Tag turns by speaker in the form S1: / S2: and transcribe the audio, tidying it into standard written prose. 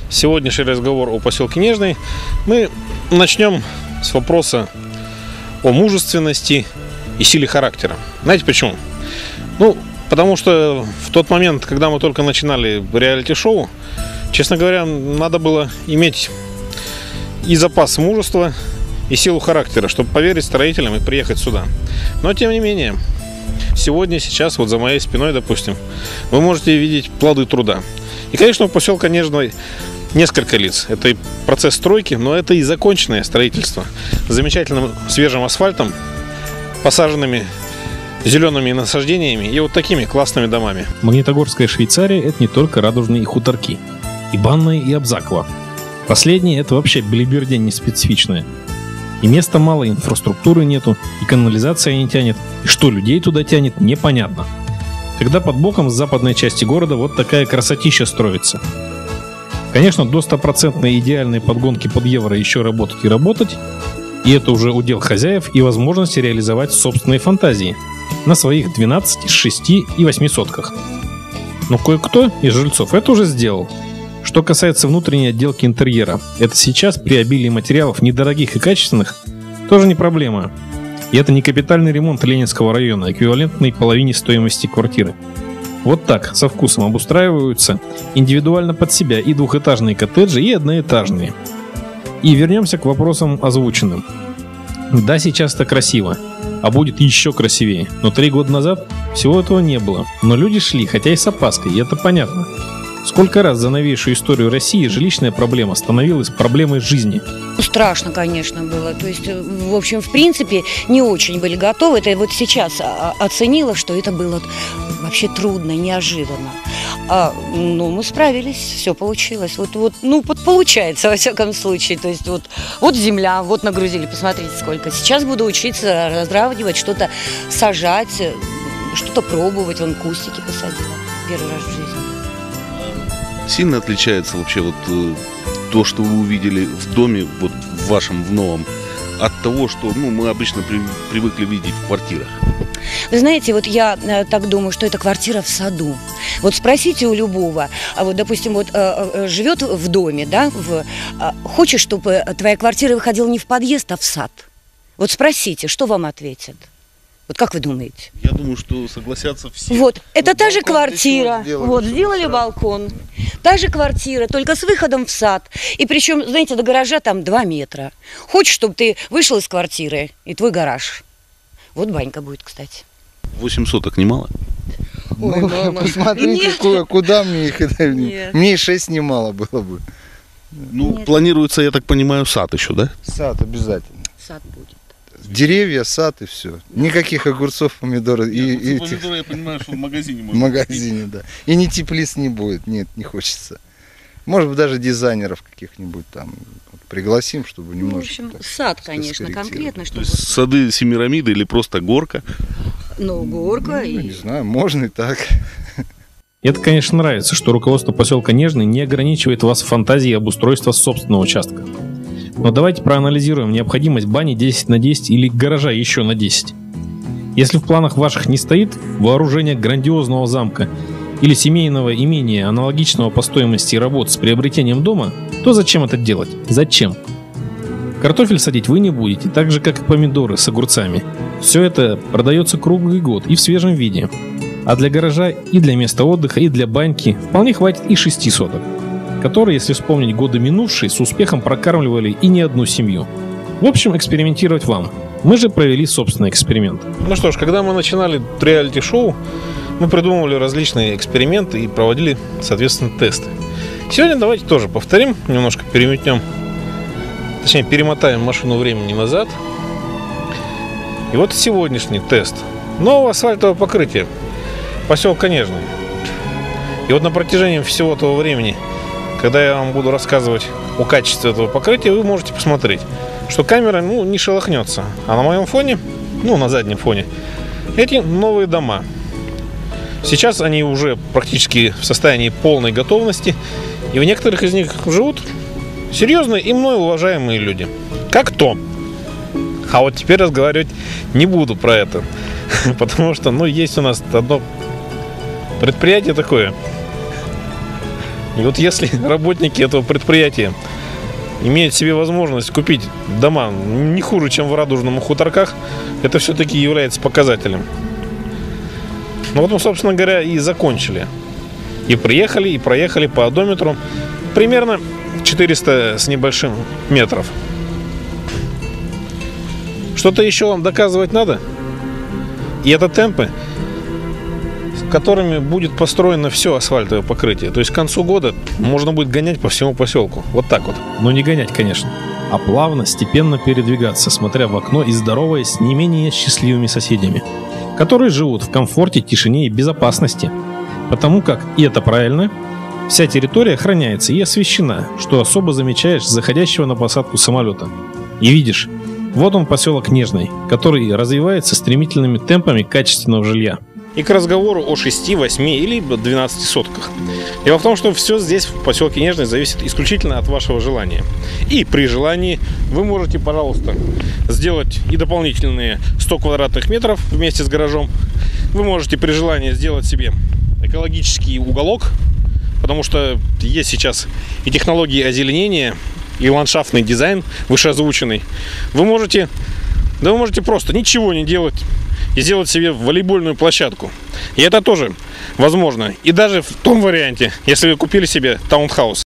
S1: сегодняшний разговор о поселке Нежный мы начнем с вопроса о мужественности и силе характера. Знаете почему? Ну, потому что в тот момент, когда мы только начинали реалити-шоу, честно говоря, надо было иметь и запас мужества, и силу характера, чтобы поверить строителям и приехать сюда. Но, тем не менее, сегодня, сейчас, вот за моей спиной, допустим, вы можете видеть плоды труда. И, конечно, у поселка Нежный несколько лиц. Это и процесс стройки, но это и законченное строительство с замечательным свежим асфальтом, посаженными зелеными насаждениями и вот такими классными домами.
S2: Магнитогорская Швейцария – это не только радужные хуторки. И Банное, и Абзаково. Последнее – это вообще белибердень не специфичное. И места мало, и инфраструктуры нету, и канализация не тянет, и что людей туда тянет, непонятно. Когда под боком с западной части города вот такая красотища строится. Конечно, до 100% идеальной подгонки под евро еще работать и работать, и это уже удел хозяев и возможности реализовать собственные фантазии на своих 12, 6 и 8 сотках. Но кое-кто из жильцов это уже сделал. Что касается внутренней отделки интерьера, это сейчас при обилии материалов недорогих и качественных тоже не проблема. И это не капитальный ремонт Ленинского района, эквивалентный половине стоимости квартиры. Вот так, со вкусом обустраиваются индивидуально под себя и двухэтажные коттеджи, и одноэтажные. И вернемся к вопросам озвученным. Да, сейчас это красиво, а будет еще красивее. Но 3 года назад всего этого не было. Но люди шли, хотя и с опаской, и это понятно. Сколько раз за новейшую историю России жилищная проблема становилась проблемой жизни?
S3: Страшно, конечно, было. То есть, в общем, в принципе, не очень были готовы. Это вот сейчас оценила, что это было вообще трудно, неожиданно. Ну, мы справились, все получилось. Вот получается, во всяком случае. То есть, вот земля, вот нагрузили, посмотрите сколько. Сейчас буду учиться разравнивать, что-то сажать, что-то пробовать. Вон кустики посадила первый раз в жизни.
S4: Сильно отличается вообще то, что вы увидели в доме, вот в вашем, в новом, от того, что мы обычно привыкли видеть в квартирах?
S3: Вы знаете, вот я так думаю, что это квартира в саду. Вот спросите у любого, вот, допустим, живет в доме, да, хочешь, чтобы твоя квартира выходила не в подъезд, а в сад? Вот спросите, что вам ответят? Вот как вы думаете?
S4: Я думаю, что согласятся все.
S3: Вот, это та же квартира. Вот, сделали балкон. Та же квартира, только с выходом в сад. И причем, знаете, до гаража там 2 метра. Хочешь, чтобы ты вышел из квартиры, и твой гараж. Вот банька будет, кстати.
S4: 8 соток немало?
S5: Ой, мама. Посмотрите, куда мне их. Мне и 6 немало было бы.
S4: Ну, планируется, я так понимаю, сад еще, да?
S5: Сад обязательно.
S3: Сад будет.
S5: Деревья, сад и все. Никаких огурцов, помидоров.
S4: Помидоры, я понимаю, что в магазине можно.
S5: В магазине, да. И ни теплиц не будет. Нет, не хочется. Может быть, даже дизайнеров каких-нибудь там пригласим, чтобы немножко.
S3: В общем, сад, конечно, конкретно.
S4: То есть сады Семирамиды или просто горка?
S3: Ну, горка.
S5: Не знаю, можно и так.
S2: Это, конечно, нравится, что руководство поселка Нежный не ограничивает вас в фантазии обустройства собственного участка. Но давайте проанализируем необходимость бани 10 на 10 или гаража еще на 10. Если в планах ваших не стоит вооружение грандиозного замка или семейного имения, аналогичного по стоимости работ с приобретением дома, то зачем это делать? Зачем? Картофель садить вы не будете, так же как и помидоры с огурцами. Все это продается круглый год и в свежем виде. А для гаража и для места отдыха, и для баньки вполне хватит и 6 соток, которые, если вспомнить годы минувшие, с успехом прокармливали и не одну семью. В общем, экспериментировать вам. Мы же провели собственный эксперимент.
S1: Ну что ж, когда мы начинали реалити-шоу, мы придумывали различные эксперименты и проводили, соответственно, тесты. Сегодня давайте тоже повторим, немножко перемотаем машину времени назад. И вот сегодняшний тест нового асфальтового покрытия поселка Нежный. И вот на протяжении всего того времени, когда я вам буду рассказывать о качестве этого покрытия, вы можете посмотреть, что камера не шелохнется. А на моем фоне, на заднем фоне, эти новые дома. Сейчас они уже практически в состоянии полной готовности. И в некоторых из них живут серьезные и мной уважаемые люди. Как то. А вот теперь разговаривать не буду про это. Потому что, есть у нас одно предприятие такое. И вот если работники этого предприятия имеют себе возможность купить дома не хуже, чем в Радужном и Хуторках, это все-таки является показателем. Ну вот мы, собственно говоря, и закончили. И приехали, и проехали по одометру примерно 400 с небольшим метров. Что-то еще вам доказывать надо? И это темпы, с которыми будет построено все асфальтовое покрытие. То есть к концу года можно будет гонять по всему поселку. Вот так вот.
S2: Но не гонять, конечно, а плавно, степенно передвигаться, смотря в окно и здороваясь с не менее счастливыми соседями, которые живут в комфорте, тишине и безопасности. Потому как, и это правильно, вся территория охраняется и освещена, что особо замечаешь с заходящего на посадку самолета. И видишь, вот он, поселок Нежный, который развивается стремительными темпами качественного жилья.
S1: И к разговору о 6, 8 или 12 сотках. Дело в том, что все здесь, в поселке Нежный, зависит исключительно от вашего желания. И при желании вы можете, пожалуйста, сделать и дополнительные 100 квадратных метров вместе с гаражом. Вы можете при желании сделать себе экологический уголок, потому что есть сейчас и технологии озеленения, и ландшафтный дизайн вышеозвученный. Вы можете просто ничего не делать и сделать себе волейбольную площадку. И это тоже возможно. И даже в том варианте, если вы купили себе таунхаус.